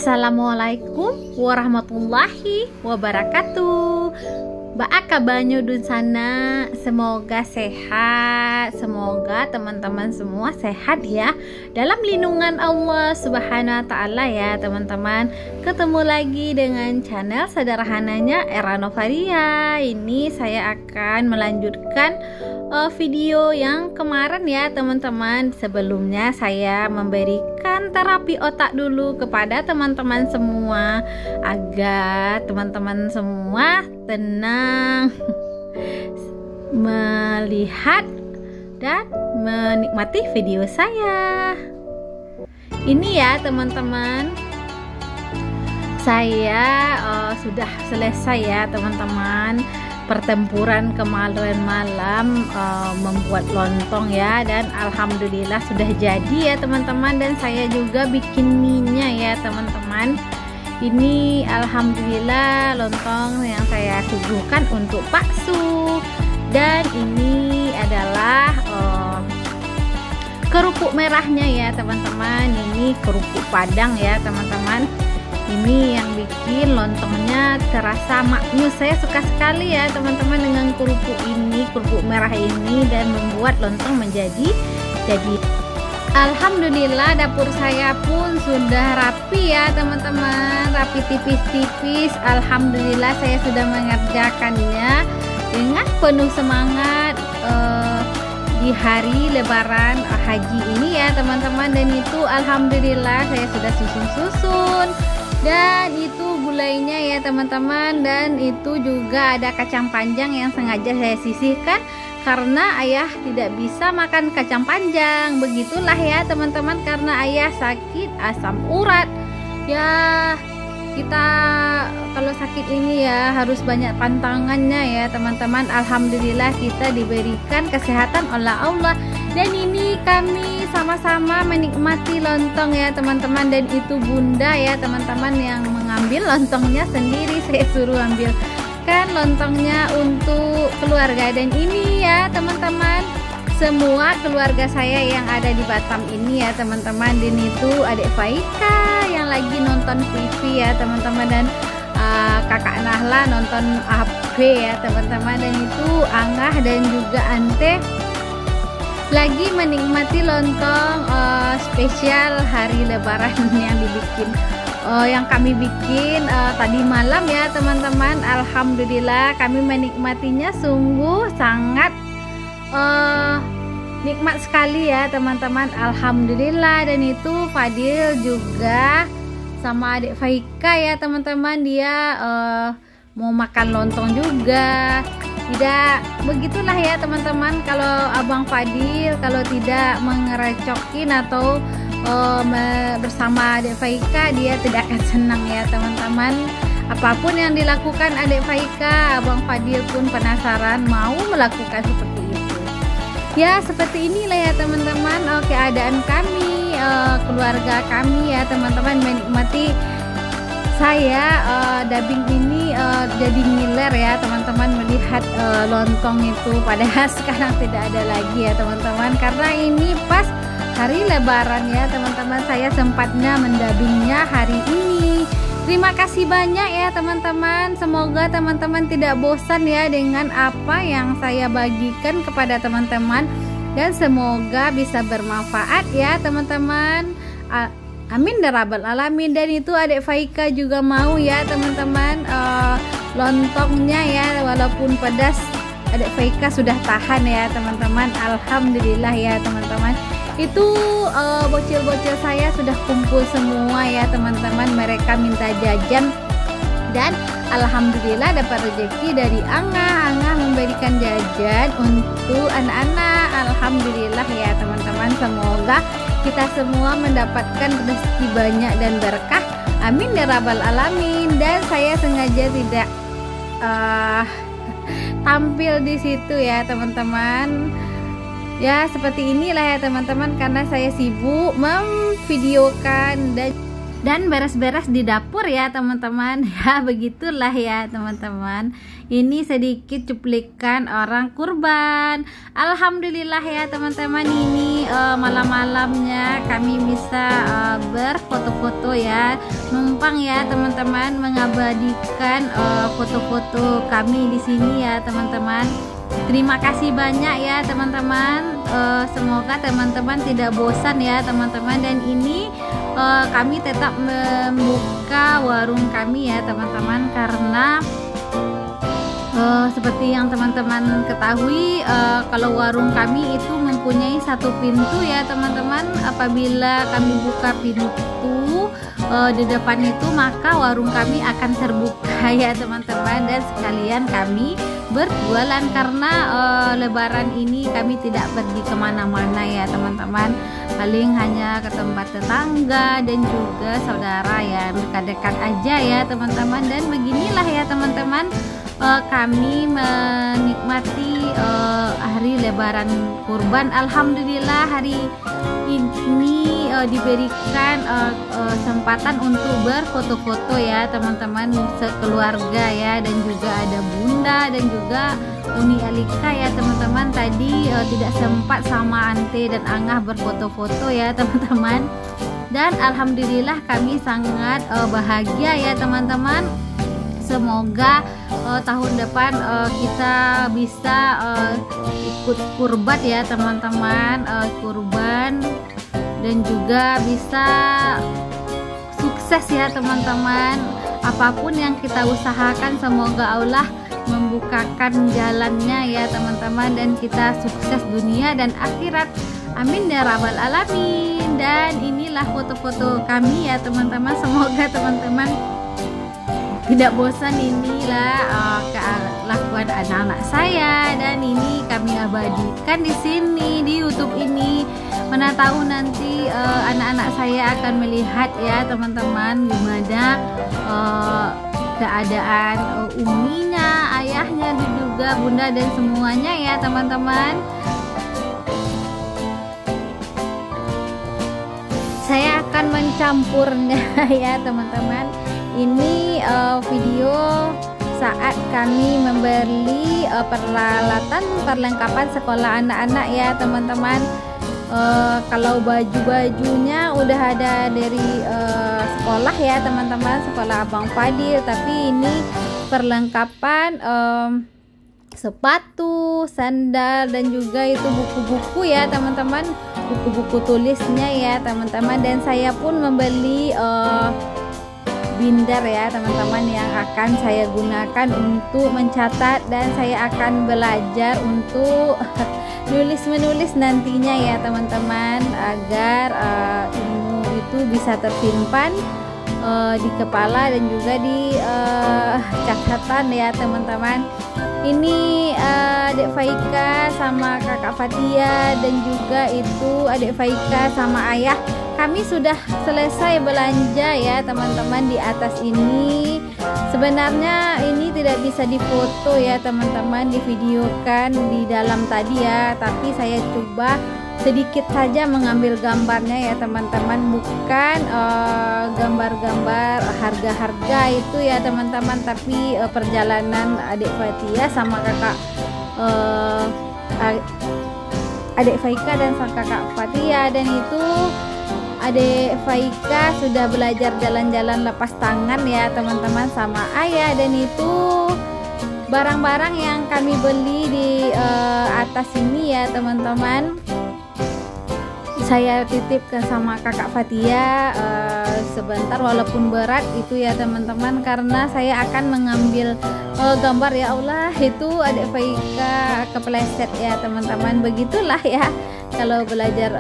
Assalamualaikum warahmatullahi wabarakatuh. Baaka banyu dun sana, semoga sehat, semoga teman-teman semua sehat ya, dalam lindungan Allah Subhanahu wa Ta'ala ya teman-teman. Ketemu lagi dengan channel sederhananya Era Novaria. Ini saya akan melanjutkan video yang kemarin ya teman-teman. Sebelumnya saya memberikan terapi otak dulu kepada teman-teman semua, agar teman-teman semua tenang melihat dan menikmati video saya ini ya teman-teman. Saya sudah selesai ya teman-teman pertempuran kemarin malam membuat lontong ya, dan alhamdulillah sudah jadi ya teman-teman. Dan saya juga bikin mie-nya ya teman-teman. Ini alhamdulillah lontong yang saya suguhkan untuk Pak Su. Dan ini adalah kerupuk merahnya ya teman-teman. Ini kerupuk Padang ya teman-teman. Ini yang bikin lontongnya terasa maknyus. Saya suka sekali ya teman-teman dengan kerupuk ini, kerupuk merah ini, dan membuat lontong menjadi alhamdulillah dapur saya pun sudah rapi ya teman-teman, rapi tipis-tipis. Alhamdulillah saya sudah mengerjakannya dengan penuh semangat di hari lebaran haji ini ya teman-teman. Dan itu alhamdulillah saya sudah susun-susun, dan itu gulainya ya teman-teman. Dan itu juga ada kacang panjang yang sengaja saya sisihkan karena ayah tidak bisa makan kacang panjang. Begitulah ya teman-teman, karena ayah sakit asam urat ya. Kita kalau sakit ini ya harus banyak pantangannya ya teman-teman. Alhamdulillah kita diberikan kesehatan oleh Allah. Dan ini kami sama-sama menikmati lontong ya teman-teman. Dan itu bunda ya teman-teman yang mengambil lontongnya sendiri. Saya suruh ambilkan lontongnya untuk keluarga. Dan ini ya teman-teman, semua keluarga saya yang ada di Batam ini ya teman-teman. Dan itu adik Faika yang lagi nonton TV ya teman-teman, dan kakak Nahla nonton HP ya teman-teman. Dan itu Angah dan juga Ante lagi menikmati lontong spesial hari lebaran yang kami bikin tadi malam ya teman-teman. Alhamdulillah kami menikmatinya sungguh sangat nikmat sekali ya teman-teman. Alhamdulillah. Dan itu Fadil juga sama adik Faika ya teman-teman, dia mau makan lontong juga. Tidak begitulah ya teman-teman, kalau Abang Fadil kalau tidak mengerecokin atau bersama adik Faika, dia tidak akan senang ya teman-teman. Apapun yang dilakukan adik Faika, Abang Fadil pun penasaran mau melakukan seperti itu ya. Seperti inilah ya teman-teman keadaan kami, keluarga kami ya teman-teman, menikmati saya dubbing ini jadi ngiler ya teman-teman melihat lontong itu. Padahal sekarang tidak ada lagi ya teman-teman, karena ini pas hari lebaran ya teman-teman. Saya sempatnya mendubbingnya hari ini. Terima kasih banyak ya teman-teman. Semoga teman-teman tidak bosan ya dengan apa yang saya bagikan kepada teman-teman, dan semoga bisa bermanfaat ya teman-teman. Amin ya rabbal alamin. Dan itu adik Faika juga mau ya teman-teman lontongnya ya, walaupun pedas adik Faika sudah tahan ya teman-teman. Alhamdulillah ya teman-teman. Itu bocil-bocil saya sudah kumpul semua ya teman-teman. Mereka minta jajan, dan alhamdulillah dapat rezeki dari Angah memberikan jajan untuk anak-anak. Alhamdulillah ya teman-teman. Semoga kita semua mendapatkan rezeki banyak dan berkah. Amin ya rabbal alamin. Dan saya sengaja tidak tampil di situ ya teman-teman. Ya seperti inilah ya teman-teman, karena saya sibuk memvideokan dan dan beres-beres di dapur ya teman-teman. Ya begitulah ya teman-teman, ini sedikit cuplikan orang kurban. Alhamdulillah ya teman-teman, ini malam-malamnya kami bisa berfoto-foto ya, numpang ya teman-teman, mengabadikan foto-foto kami di sini ya teman-teman. Terima kasih banyak ya teman-teman, semoga teman-teman tidak bosan ya teman-teman. Dan ini kami tetap membuka warung kami ya teman-teman, karena seperti yang teman-teman ketahui, kalau warung kami itu mempunyai satu pintu ya teman-teman. Apabila kami buka pintu di depan itu, maka warung kami akan terbuka ya teman-teman, dan sekalian kami berjualan, karena lebaran ini kami tidak pergi kemana-mana ya teman-teman, paling hanya ke tempat tetangga dan juga saudara ya, dekat-dekat aja ya teman-teman. Dan beginilah ya teman-teman, kami menikmati hari lebaran kurban. Alhamdulillah hari ini diberikan kesempatan untuk berfoto-foto ya teman-teman, sekeluarga ya, dan juga ada bunda dan juga Uni Alika ya teman-teman. Tadi tidak sempat sama Ante dan Angah berfoto-foto ya teman-teman, dan alhamdulillah kami sangat bahagia ya teman-teman. Semoga tahun depan kita bisa ikut kurban ya teman-teman, kurban, dan juga bisa sukses ya teman-teman. Apapun yang kita usahakan, semoga Allah membukakan jalannya ya teman-teman, dan kita sukses dunia dan akhirat, amin ya rabbal alamin. Dan inilah foto-foto kami ya teman-teman, semoga teman-teman tidak bosan. Inilah kelakuan anak-anak saya, dan ini kami abadikan di sini di YouTube ini. Mana tahu nanti anak-anak saya akan melihat ya teman-teman, gimana keadaan uminya, ayahnya, dan juga bunda dan semuanya ya teman-teman. Saya akan mencampurnya ya teman-teman. Ini video saat kami membeli perlengkapan sekolah anak-anak ya teman-teman. Kalau baju-bajunya udah ada dari sekolah ya teman-teman, sekolah Abang Fadil, tapi ini perlengkapan sepatu, sandal, dan juga itu buku-buku ya teman-teman, buku-buku tulisnya ya teman-teman. Dan saya pun membeli binder ya teman-teman, yang akan saya gunakan untuk mencatat, dan saya akan belajar untuk menulis nantinya ya teman-teman, agar ilmu itu bisa tersimpan di kepala dan juga di catatan ya teman-teman. Ini adik Faika sama kakak Fatia, dan juga itu adik Faika sama ayah. Kami sudah selesai belanja ya teman-teman di atas ini. Sebenarnya ini tidak bisa difoto ya teman-teman, divideokan di dalam tadi ya, tapi saya coba sedikit saja mengambil gambarnya ya teman-teman, bukan gambar-gambar harga-harga itu ya teman-teman, tapi perjalanan adik Fatia sama kakak adik Faika dan sang kakak Fatia. Dan itu adik Faika sudah belajar jalan-jalan lepas tangan ya teman-teman sama ayah, dan itu barang-barang yang kami beli di atas ini ya teman-teman. Saya titipkan sama kakak Fatia sebentar, walaupun berat itu ya teman-teman, karena saya akan mengambil gambar. Ya Allah, itu adik Faika kepleset ya teman-teman. Begitulah ya kalau belajar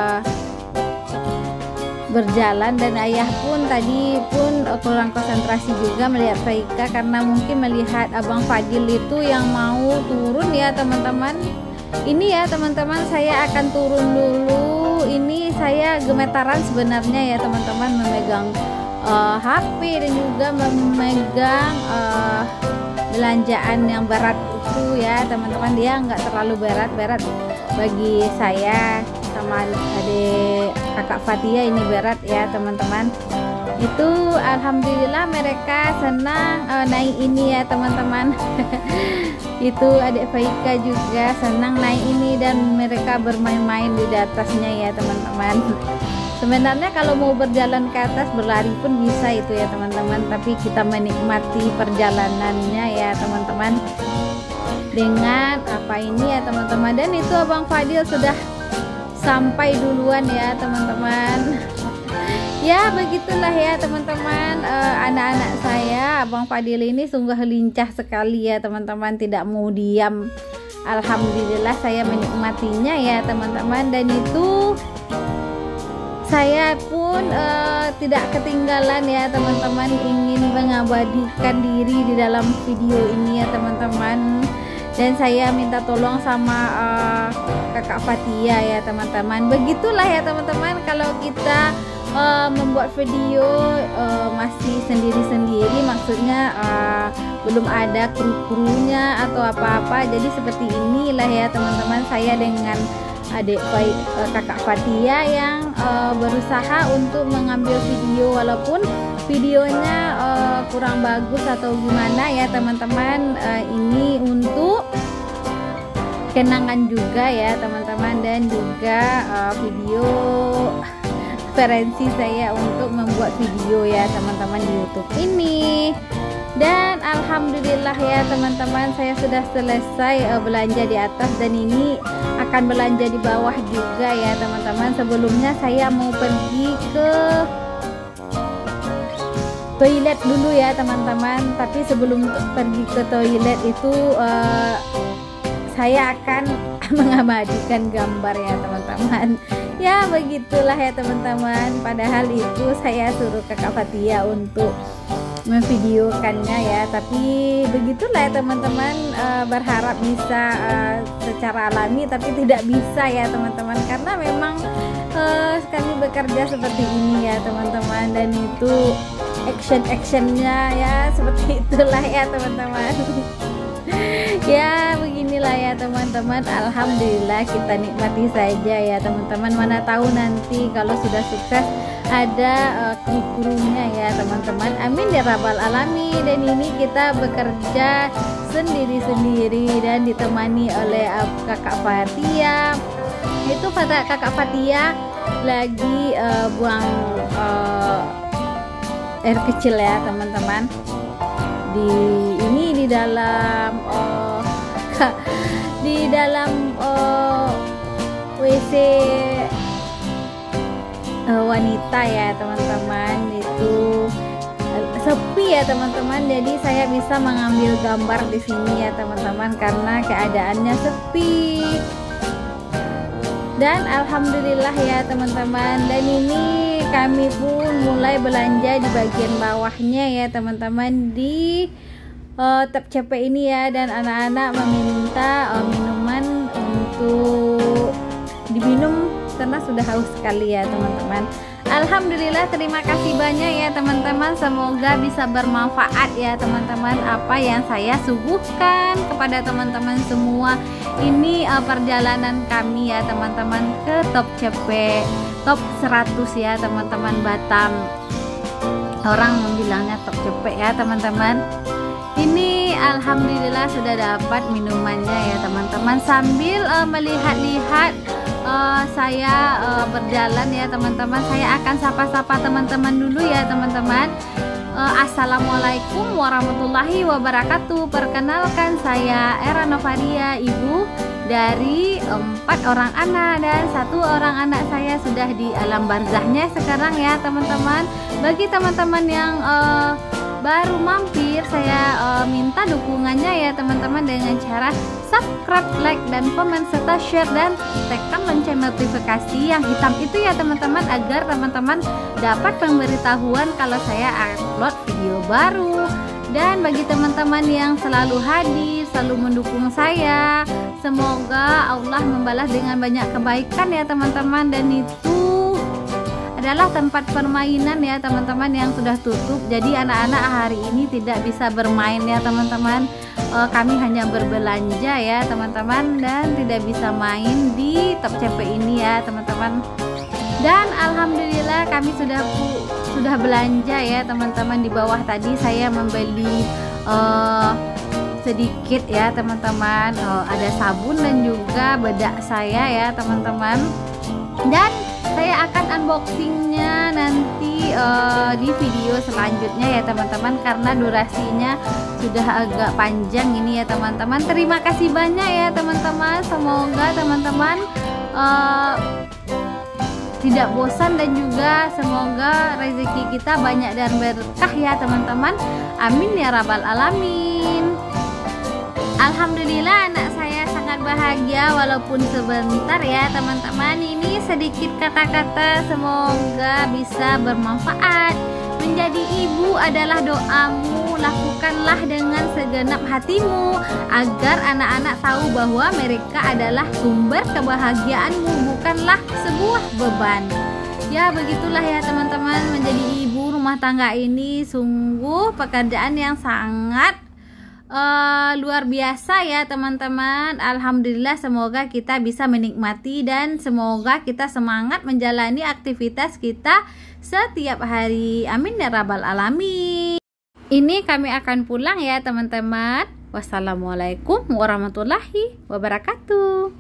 berjalan. Dan ayah pun tadi pun kurang konsentrasi juga melihat Faika, karena mungkin melihat Abang Fadil itu yang mau turun ya teman-teman. Ini ya teman-teman, saya akan turun dulu. Ini saya gemetaran sebenarnya ya teman-teman, memegang HP dan juga memegang belanjaan yang berat itu ya teman-teman. Dia nggak terlalu berat bagi saya sama adik kakak Fatia, ini berat ya teman-teman. Itu alhamdulillah mereka senang naik ini ya teman-teman. Itu adik Faika juga senang naik ini dan mereka bermain-main di atasnya ya teman-teman. Sebenarnya kalau mau berjalan ke atas berlari pun bisa itu ya teman-teman, tapi kita menikmati perjalanannya ya teman-teman dengan apa ini ya teman-teman. Dan itu Abang Fadil sudah sampai duluan ya teman-teman. Ya begitulah ya teman-teman, anak-anak saya, Abang Fadil ini sungguh lincah sekali ya teman-teman, tidak mau diam. Alhamdulillah saya menikmatinya ya teman-teman. Dan itu saya pun tidak ketinggalan ya teman-teman, ingin mengabadikan diri di dalam video ini ya teman-teman. Dan saya minta tolong sama kakak Fatia ya teman-teman. Begitulah ya teman-teman, kalau kita membuat video masih sendiri-sendiri, maksudnya belum ada kru-krunya atau apa-apa, jadi seperti inilah ya teman-teman, saya dengan adik kakak Fatia yang berusaha untuk mengambil video, walaupun videonya kurang bagus atau gimana ya teman-teman. Ini untuk kenangan juga ya teman-teman, dan juga video referensi saya untuk membuat video ya teman-teman di YouTube ini. Dan alhamdulillah ya teman-teman, saya sudah selesai belanja di atas, dan ini akan belanja di bawah juga ya teman-teman. Sebelumnya saya mau pergi ke toilet dulu ya teman-teman, tapi sebelum pergi ke toilet itu saya akan mengabadikan gambar ya teman-teman. Ya begitulah ya teman-teman, padahal itu saya suruh kakak Fatia untuk memvideokannya ya, tapi begitulah ya teman-teman, berharap bisa secara alami tapi tidak bisa ya teman-teman, karena memang kami bekerja seperti ini ya teman-teman. Dan itu action-actionnya ya seperti itulah ya teman-teman. Ya beginilah ya teman-teman, alhamdulillah kita nikmati saja ya teman-teman. Mana tahu nanti kalau sudah sukses ada kru-krunya ya teman-teman, amin ya rabbal alamin. Dan ini kita bekerja sendiri-sendiri dan ditemani oleh kakak Fatia. Itu kakak Fatia lagi buang air kecil ya teman-teman, di dalam WC wanita ya teman-teman. Itu sepi ya teman-teman, jadi saya bisa mengambil gambar di sini ya teman-teman karena keadaannya sepi. Dan alhamdulillah ya teman-teman, dan ini kami pun mulai belanja di bagian bawahnya ya teman-teman, di Tap CP ini ya. Dan anak-anak meminta minuman untuk diminum karena sudah haus sekali ya teman-teman. Alhamdulillah, terima kasih banyak ya teman-teman, semoga bisa bermanfaat ya teman-teman apa yang saya suguhkan kepada teman-teman semua. Ini perjalanan kami ya teman-teman ke Top CP Top 100 ya teman-teman, Batam. Orang membilangnya Top CP ya teman-teman. Ini alhamdulillah sudah dapat minumannya ya teman-teman. Sambil melihat-lihat saya berjalan ya teman-teman, saya akan sapa-sapa teman-teman dulu ya teman-teman. Assalamualaikum warahmatullahi wabarakatuh. Perkenalkan, saya Era Novaria, ibu dari 4 orang anak, dan 1 orang anak saya sudah di alam barzahnya sekarang ya teman-teman. Bagi teman-teman yang baru mampir, saya minta dukungannya ya teman-teman dengan cara subscribe, like, dan komen, serta share, dan tekan lonceng notifikasi yang hitam itu ya teman-teman, agar teman-teman dapat pemberitahuan kalau saya upload video baru. Dan bagi teman-teman yang selalu hadir, selalu mendukung saya, semoga Allah membalas dengan banyak kebaikan ya teman-teman. Dan itu adalah tempat permainan ya teman-teman yang sudah tutup, jadi anak-anak hari ini tidak bisa bermain ya teman-teman. Kami hanya berbelanja ya teman-teman, dan tidak bisa main di Top CP ini ya teman-teman. Dan alhamdulillah kami sudah sudah belanja ya teman-teman. Di bawah tadi saya membeli sedikit ya teman-teman, ada sabun dan juga bedak saya ya teman-teman. Dan saya akan unboxingnya nanti di video selanjutnya ya teman-teman, karena durasinya sudah agak panjang ini ya teman-teman. Terima kasih banyak ya teman-teman, semoga teman-teman tidak bosan dan juga semoga rezeki kita banyak dan berkah ya teman-teman. Amin ya rabbal alamin. Alhamdulillah anak saya sangat bahagia walaupun sebentar ya teman-teman. Ini sedikit kata-kata, semoga bisa bermanfaat. Menjadi ibu adalah doamu, lakukanlah dengan segenap hatimu agar anak-anak tahu bahwa mereka adalah sumber kebahagiaanmu, bukanlah sebuah beban. Ya begitulah ya teman-teman, menjadi ibu rumah tangga ini sungguh pekerjaan yang sangat luar biasa ya teman-teman. Alhamdulillah, semoga kita bisa menikmati dan semoga kita semangat menjalani aktivitas kita setiap hari. Amin ya rabbal alamin. Ini kami akan pulang ya teman-teman. Wassalamualaikum warahmatullahi wabarakatuh.